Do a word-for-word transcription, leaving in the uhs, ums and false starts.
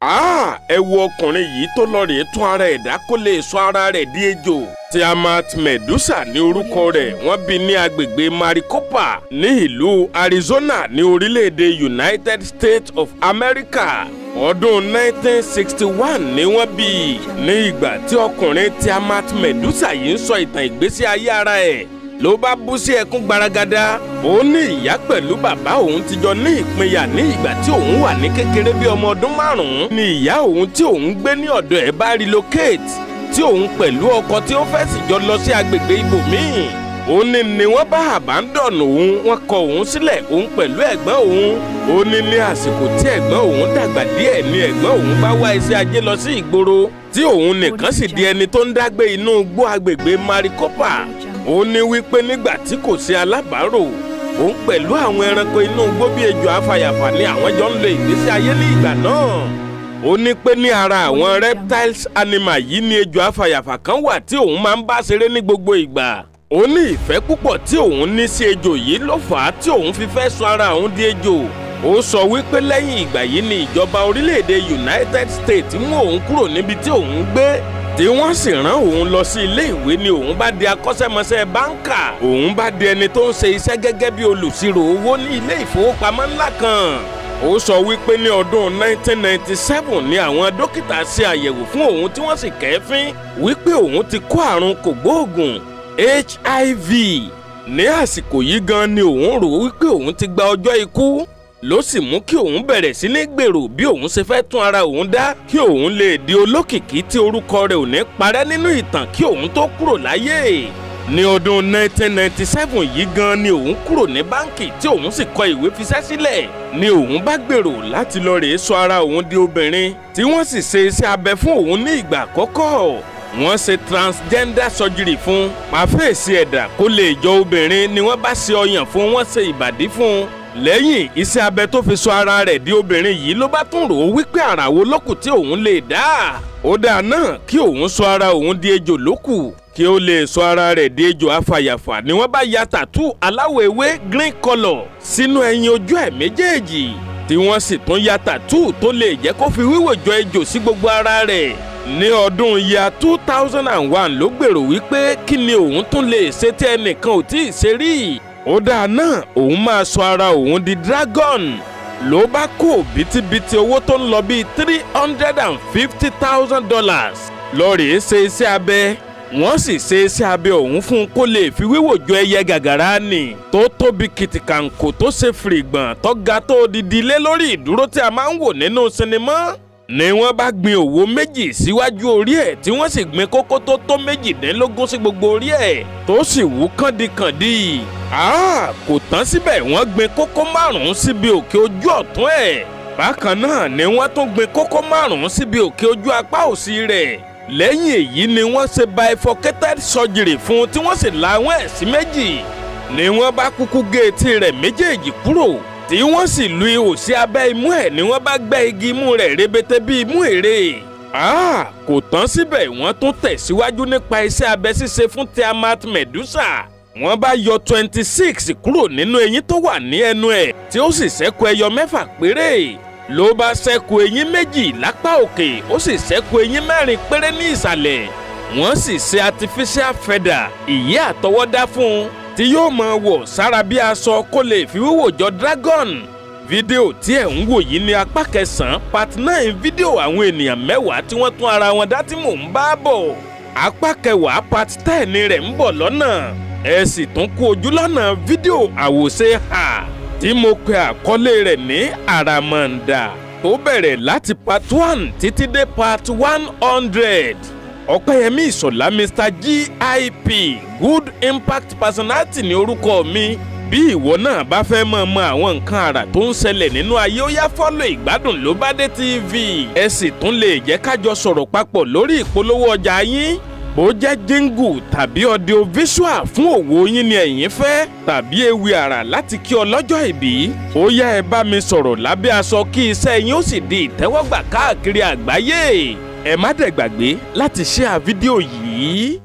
Ah, ẹ wo ọkùnrin yìí tó lọ rèé tún ara ẹ̀ dá kó lè sọ ara rẹ̀ di ejò. Tiamat Medusa ní orúkọ rẹ̀, wọ́n bí ní agbègbè Maricopa ní ìlú Arizona ní orílẹ̀-èdè United States of America. Ọdún nineteen sixty-one ni wọ́n bí i. Ní ìgbà tí ọkùnrin Tiamat Medusa yìí ń sọ ìtàn ìgbésí ayé ara ẹ̀ ló bá bú sí ẹkún gbaragada. Ó ní ìyá pẹ̀lú bàbá òun ti jọ ní ìpínyà ní ìgbà tí òun wà ní kékeré bí ọmọ ọdún márùn-ún. Ní ìyá òun tí òun gbé ní ọ̀dọ̀ ẹ̀ bá relocate, tí òun pẹ̀lú ọkọ tí ó fẹ́ sì jọ lọ sí agbègbè ibòmíì. Ó ní ni wọ́n bá abandon òun, wọ́n kọ òun sílẹ̀ òun pẹ̀lú ẹ̀gbọ́n òun. Ó ní ní àsìkò tí ẹ̀gbọ́n òun dàgbà díẹ̀ ni ẹ̀gbọ́n òun bá wá iṣẹ́ ajé lọ sí ìgboro, tí òun nìkan sì di ẹni tó ń dágbé inú igbó agbègbè Maricopa. Ó ní wípé nígbà tí kò sí alábàárò, òun pẹ̀lú àwọn ẹranko inú igbó bí ejò afàyàfà ni àwọn jọ ń lo ìgbésí ayé ní ìgbà náà. Ó ní pé ní ara àwọn reptiles animal yìí ni ejò afàyàfà kan wà tí òun máa ń bá ṣeré ní gbogbo ìgbà. Ó ní ìfẹ́ púpọ̀ tí òun ní sí ejò yìí ló fà á tí òun fi fẹ́ sọ ara òun di ejò. Ó sọ wípé lẹ́yìn ìgbà yìí ni ìjọba orílẹ̀-èdè United States mú òun kúrò níbi tí òun gbé, tí wọ́n sì rán òun lọ sí ilé ìwé ni òun bá di akọ́ṣẹ́mọṣẹ́ báńkà. Òun bá di ẹni tó ń ṣe iṣẹ́ gẹ́gẹ́ bí olùṣirò owó ní ilé ìfowópamọ́ ńlá kan. Ó sọ wípé ní ọdún nineteen ninety-seven ni àwọn dókítà ṣe àyẹ̀wò fún òun tí wọ́n sì kẹ́fín wípé òun ti kó àrùn kògbóògùn H I V. Ní àsìkò yìí gan ni òun rò wípé òun ti gba ọjọ́ ikú, ló sì mú kí òun bẹ̀rẹ̀ sí ní gbèrò bí òun ṣe fẹ́ tún ara òun dá kí òun lè di olókìkí tí orúkọ rẹ̀ ò ní parẹ́ nínú ìtàn kí òun tó kúrò láyé. Ní ọdún nineteen ninety-seven yìí gan ni òun kúrò ní báǹkì tí òun sì kọ ìwé fiṣẹ́ sílẹ̀. Ni òun bá gbèrò láti lọ rèé sọ ara òun di obìnrin, tí wọ́n sì ṣe iṣẹ́ abẹ fún òun ní ìgbà àkọ́kọ́. Wọ́n ṣe transgender surgery fún pàfẹ́ẹ̀sì ẹ̀dà kó lè jọ obìnrin ni wọ́n bá ṣe ọyàn fún, wọ́n ṣe ìbàdí fún. Lẹ́yìn iṣẹ́ abẹ tó fi sọ ara rẹ̀ di obìnrin yìí ló bá tún rò ó wípé àrà wo lókù tí òun lè dá. Ó dáa náà kí òun sọ ara òun di ejò lókù, kí ó lè sọ ara rẹ̀ di ejò afàyàfà ni wọ́n bá ya tàtú aláwọ̀ ewé green colour sínú ẹyin ojú ẹ̀ méjèèjì, tí wọ́n sì tún ya tàtú tó lè jẹ́ kó fi wíwò jọ ejò sí gbogbo ara rẹ̀. Ní ọdún ya two thousand one ló gbèrò wípé kí ni òun tún lè ṣe tí ẹnìkan ò tí ì ṣe rí. Ó dáa náà òun máa sọ ara òun di dragon. Ló bá kó bìtìbìtì owó tó ń lọ bíi three hundred and fifty thousand dollars lọ rèé ṣe iṣẹ́ abẹ. Wọ́n sì ṣe iṣẹ́ abẹ òun fún un kó lè fi wíwò jọ ẹyẹ gàgàrà nì tó tóbi kìtìkàǹkò tó ṣe fìrìgbọ̀n tó ga tó didi lé lórí ìdúró tí a máa ń wò nínú sinimá. Ni wọ́n bá gbin òwò méjì síwájú orí ẹ̀ tí wọ́n sì gbin kókó tó tó méjìdínlógún sí gbogbo orí ẹ̀ tó sì wú kàndìkàndì. Ah, kò tán síbẹ̀, wọ́n gbin kókó márùn-ún síbi òkè ojú ọ̀tún ẹ̀. Bákan náà ni wọ́n tún gbin kókó márùn-ún síbi òkè ojú apá òsì rẹ̀. Lẹ́yìn èyí ni wọ́n ṣe bifurcated surgery fún un tí wọ́n sì la àwọn ẹ̀ sí méjì. Ni wọ́n bá kúkú gé etí rẹ̀ méjèèjì kúrò, tí wọ́n sì lu ihò sí abẹ́ imú ẹ̀ ni wọ́n bá gbẹ́ igi imú rẹ̀ rébété bí imú ère. Ah, kò tán síbẹ̀, wọ́n tún tẹ̀síwájú nípa iṣẹ́ abẹ ṣíṣe fún Tiamat Medusa. Wọ́n bá yọ twenty-six kúrò nínú eyín tó wà ní ẹnu ẹ̀, tí ó sì ṣẹ́kù ẹyọ mẹ́fà péré. Ló bá ṣẹ́kù eyín méjì lápá òkè, ó sì ṣẹ́kù eyín mẹ́rin péré ní ìsàlẹ̀. Wọ́n sì ṣe artificial feather, ìyẹ́ àtọwọ́dá fún un, tí yóò máa wọ̀ sára bí aṣọ kó lè fi wíwò jọ dragon. Fídíò tí ẹ̀ ń wò yìí ní apá kẹsàn-án part nine fídíò àwọn ènìyàn mẹ́wàá tí wọ́n tún ara wọn dá tí mò ń bá bọ̀. Apá kẹwàá part ten rẹ̀ ń bọ̀ lọ́nà. Ẹ sì tún kú ojú lọ́nà fídíò àwòṣe hà tí mo pe àkọlé rẹ̀ ní àràmàǹdà tó bẹ̀rẹ̀ láti part one títí dé part one hundred. Ọpẹ́yẹmí Ìṣọ̀lá Mister G I P Good Impact Personality ní orúkọ mi. Bí ìwọ náà bá fẹ́ mọ̀ mọ̀ àwọn nǹkan àrà tó ń ṣẹlẹ̀ nínú ayé, ó yá fọ́lọ̀ Ìgbádùn Lóbádé T V. Ẹ sì tún lè jẹ́ kájọ sọ̀rọ̀ papọ̀ lórí ìpolówó ọjà yín. Bó jẹ́ jingle tàbí audio visual fún òwò yín ni ẹ̀yin fẹ́, tàbí ewì àrà láti kí ọlọ́jọ́ ìbí, ó yá ẹ bá mi sọ̀rọ̀ lábẹ́ aṣọ kí iṣẹ́ yín ó sì di ìtẹ́wọ́gbà káàkiri àgbáyé. Ẹ má dẹ̀ gbàgbé láti share fídíò yìí.